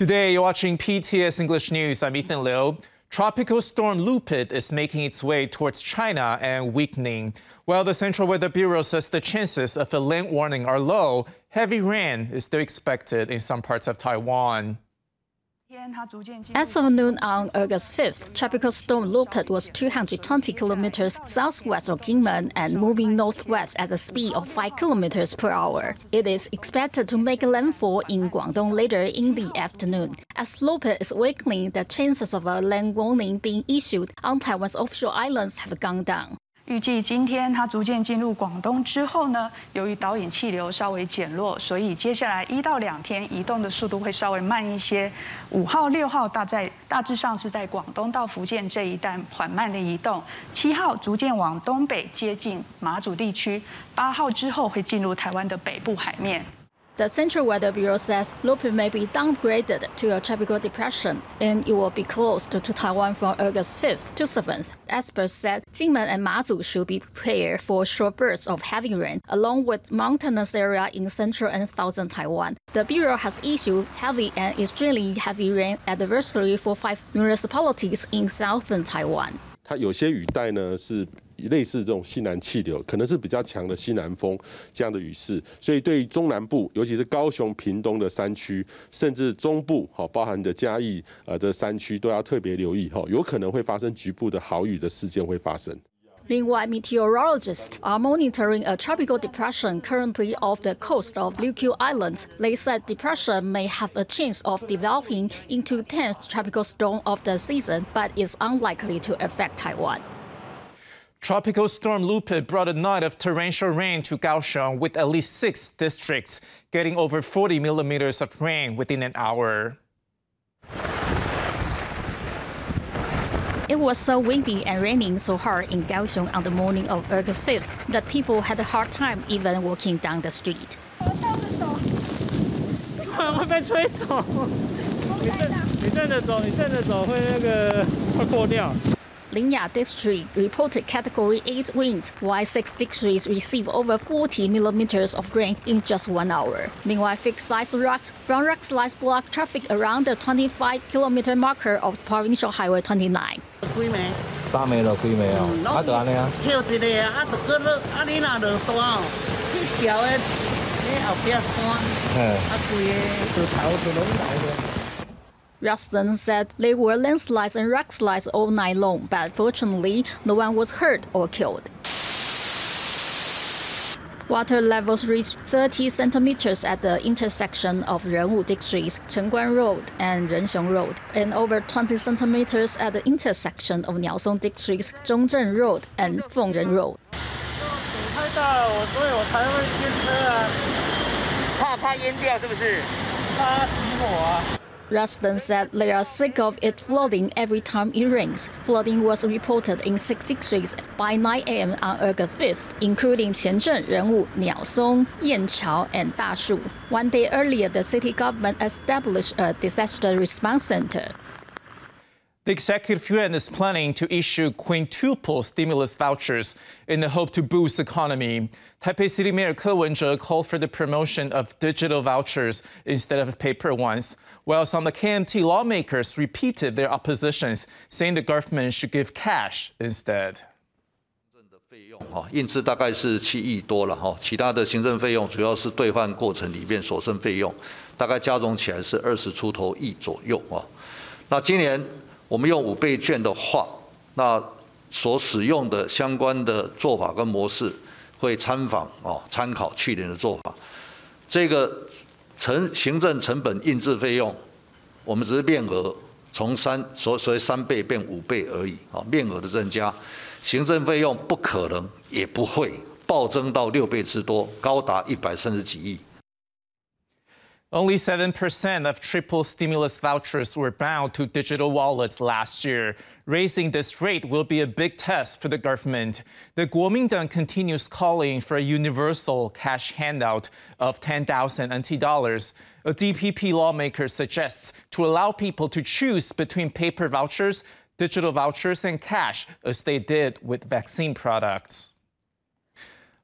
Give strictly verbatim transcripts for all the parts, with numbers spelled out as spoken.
Today, you're watching P T S English News. I'm Ethan Liu. Tropical storm Lupit is making its way towards China and weakening. While the Central Weather Bureau says the chances of a land warning are low, heavy rain is still expected in some parts of Taiwan. As of noon on August fifth, Tropical Storm Lupit was two hundred twenty kilometers southwest of Kinmen and moving northwest at a speed of five kilometers per hour. It is expected to make landfall in Guangdong later in the afternoon. As Lupit is weakening, the chances of a land warning being issued on Taiwan's offshore islands have gone down. 预计今天它逐渐进入广东之后呢，由于导引气流稍微减弱，所以接下来一到两天移动的速度会稍微慢一些。五号、六号大在大致上是在广东到福建这一带缓慢的移动。七号逐渐往东北接近马祖地区，八号之后会进入台湾的北部海面。 The Central Weather Bureau says Lupit may be downgraded to a tropical depression, and it will be close to, to Taiwan from August fifth to seventh. Experts said Kinmen and Mazu should be prepared for short bursts of heavy rain, along with mountainous area in central and southern Taiwan. The Bureau has issued heavy and extremely heavy rain advisory for five municipalities in southern Taiwan. 它有些雨带呢是 类似这种西南气流，可能是比较强的西南风这样的雨势，所以对于中南部，尤其是高雄、屏东的山区，甚至中部，好，包含的嘉义呃的山区，都要特别留意哈，有可能会发生局部的豪雨的事件会发生。 Meanwhile, meteorologists are monitoring a tropical depression currently off the coast of Ryukyu Island. They said depression may have a chance of developing into tenth tropical storm of the season, but is unlikely to affect Taiwan. Tropical storm Lupit brought a night of torrential rain to Kaohsiung, with at least six districts getting over forty millimeters of rain within an hour. It was so windy and raining so hard in Kaohsiung on the morning of August fifth that people had a hard time even walking down the street. 会被吹走，你正你正着走，你正着走会那个会破掉。 Linya District reported Category eight wind, while six districts received over forty millimeters of rain in just one hour. Meanwhile, fixed-size rocks from rockslides block traffic around the twenty-five kilometer marker of Provincial Highway twenty-nine. 几枚？ 三枚落几枚哦？啊，就安尼啊。 跳一个啊，啊，就搁落，啊，你若落大哦，去条的，你后壁山，嗯，啊，规个就头就拢来了。 Residents said there were landslides and rockslides all night long, but fortunately, no one was hurt or killed. Water levels reached thirty centimeters at the intersection of Renwu districts, Chengguan Road and Renxiong Road, and over twenty centimeters at the intersection of Niaosong districts, Zhongzheng Road and Fengren Road. 太大了，我所以我才会牵车啊，怕怕淹掉是不是？怕起火啊。 Residents said they are sick of it flooding every time it rains. Flooding was reported in six districts by nine A M on August fifth, including Qianzheng, Renwu, Niaosong, Yanqiao, and Dashu. One day earlier, the city government established a disaster response center. The executive yuan is planning to issue quintuple stimulus vouchers in the hope to boost the economy. Taipei City Mayor Ke Wen-je called for the promotion of digital vouchers instead of paper ones, while some of the K M T lawmakers repeated their oppositions, saying the government should give cash instead. 哈，印制大概是七亿多了哈，其他的行政费用主要是兑换过程里面所剩费用，大概加总起来是二十出头亿左右啊。那今年 我们用五倍券的话，那所使用的相关的做法跟模式会参访哦，参考去年的做法。这个成行政成本印制费用，我们只是面额从三所所谓三倍变五倍而已啊，面额的增加，行政费用不可能也不会暴增到六倍之多，高达一百三十几亿。 Only seven percent of triple stimulus vouchers were bound to digital wallets last year. Raising this rate will be a big test for the government. The Kuomintang continues calling for a universal cash handout of ten thousand N T dollars. A D P P lawmaker suggests to allow people to choose between paper vouchers, digital vouchers, and cash, as they did with vaccine products.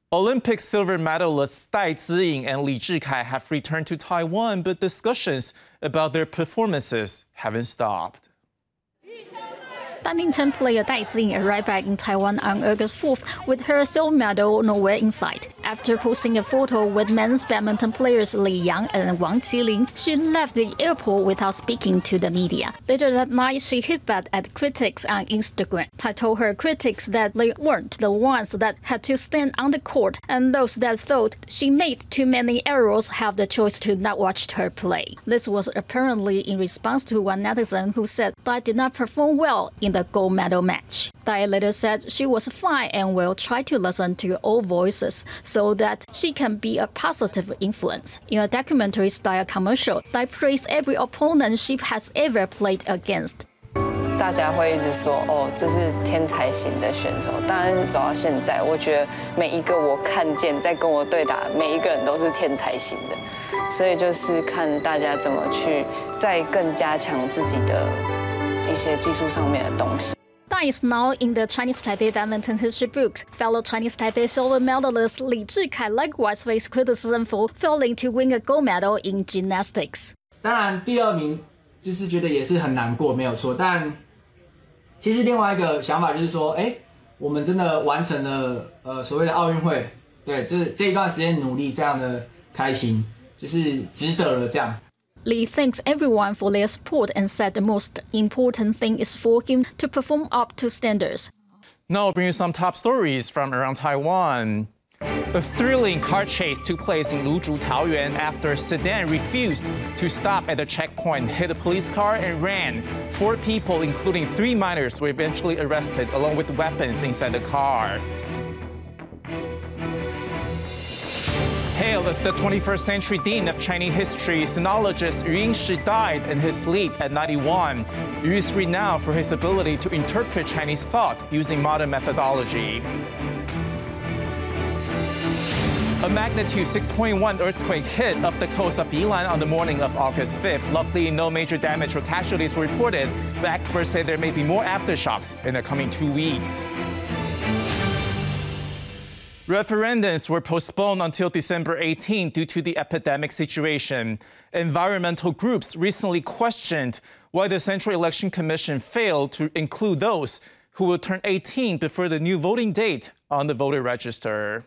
Olympic silver medalists Dai Ziying and Li Zhikai have returned to Taiwan, but discussions about their performances haven't stopped. Badminton player Dai Ziying arrived back in Taiwan on August fourth with her silver medal nowhere in sight. After posting a photo with men's badminton players Li Yang and Wang Qilin, she left the airport without speaking to the media. Later that night, she hit back at critics on Instagram. Dai told her critics that they weren't the ones that had to stand on the court, and those that thought she made too many errors have the choice to not watch her play. This was apparently in response to one netizen who said Dai did not perform well in the gold medal match. Dai later said she was fine and will try to listen to all voices so that she can be a positive influence. In a documentary-style commercial, Dai praised every opponent she has ever played against. 大家会一直说哦，这是天才型的选手。当然是走到现在，我觉得每一个我看见在跟我对打，每一个人都是天才型的。所以就是看大家怎么去再更加强自己的一些技术上面的东西。 Dai is now in the Chinese Taipei badminton history books. Fellow Chinese Taipei silver medalist Li Zhikai likewise faced criticism for failing to win a gold medal in gymnastics. 当然，第二名就是觉得也是很难过，没有错。但其实另外一个想法就是说，哎，我们真的完成了呃所谓的奥运会，对，这这一段时间努力非常的开心，就是值得了这样。 Li thanks everyone for their support and said the most important thing is for him to perform up to standards. Now I'll bring you some top stories from around Taiwan. A thrilling car chase took place in Luzhu, Taoyuan after a sedan refused to stop at the checkpoint, hit a police car and ran. Four people, including three minors, were eventually arrested along with weapons inside the car. Hailed as the twenty-first century dean of Chinese history, sinologist Yu Yingshi died in his sleep at ninety-one. Yu is renowned for his ability to interpret Chinese thought using modern methodology. A magnitude six point one earthquake hit off the coast of Yilan on the morning of August fifth. Luckily, no major damage or casualties were reported, but experts say there may be more aftershocks in the coming two weeks. Referendums were postponed until December eighteenth due to the epidemic situation. Environmental groups recently questioned why the Central Election Commission failed to include those who will turn eighteen before the new voting date on the voter register.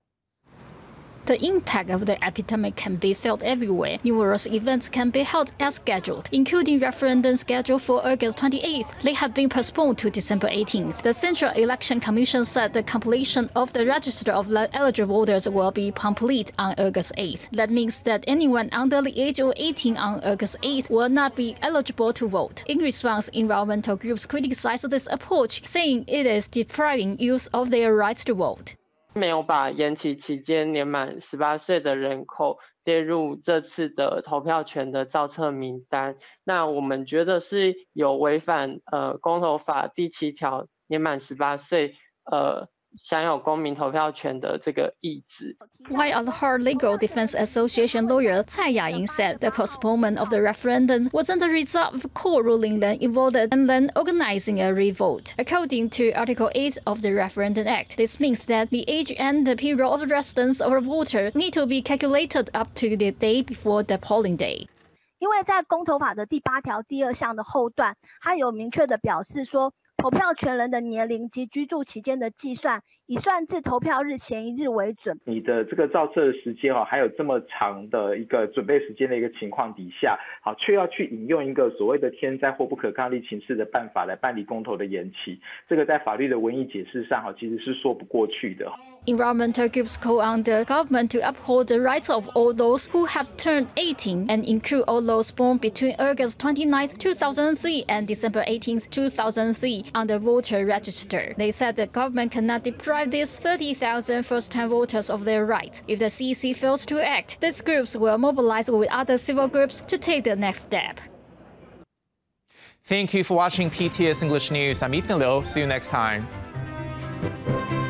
The impact of the epidemic can be felt everywhere. Numerous events can be held as scheduled, including referendums scheduled for August twenty-eighth. They have been postponed to December eighteenth. The Central Election Commission said the completion of the register of eligible voters will be complete on August eighth. That means that anyone under the age of eighteen on August eighth will not be eligible to vote. In response, environmental groups criticized this approach, saying it is depriving youth of their right to vote. 没有把延期期间年满十八岁的人口列入这次的投票权的造册名单，那我们觉得是有违反呃公投法第七条年满十八岁呃享有公民投票权的这个意志。 While at Heart Legal Defense Association lawyer Cai Yaying said the postponement of the referendum wasn't a result of a court ruling that involved and then organizing a revote. According to Article eight of the Referendum Act, this means that the age and the period of residence of a voter need to be calculated up to the day before the polling day. 因为在公投法的第八条第二项的后段，它有明确的表示说，投票权人的年龄及居住期间的计算，以算至投票日前一日为准。 你的这个造册的时间哈，还有这么长的一个准备时间的一个情况底下，好，却要去引用一个所谓的天灾或不可抗力情势的办法来办理公投的延期，这个在法律的文义解释上哈，其实是说不过去的。 Environmental groups call on the government to uphold the rights of all those who have turned eighteen and include all those born between August twenty-ninth, two thousand three and December eighteenth, two thousand three on the voter register. They said the government cannot deprive these thirty thousand first-time voters of their rights. If the C E C fails to act, these groups will mobilize with other civil groups to take the next step. Thank you for watching P T S English News. I'm Ethan Liu. See you next time.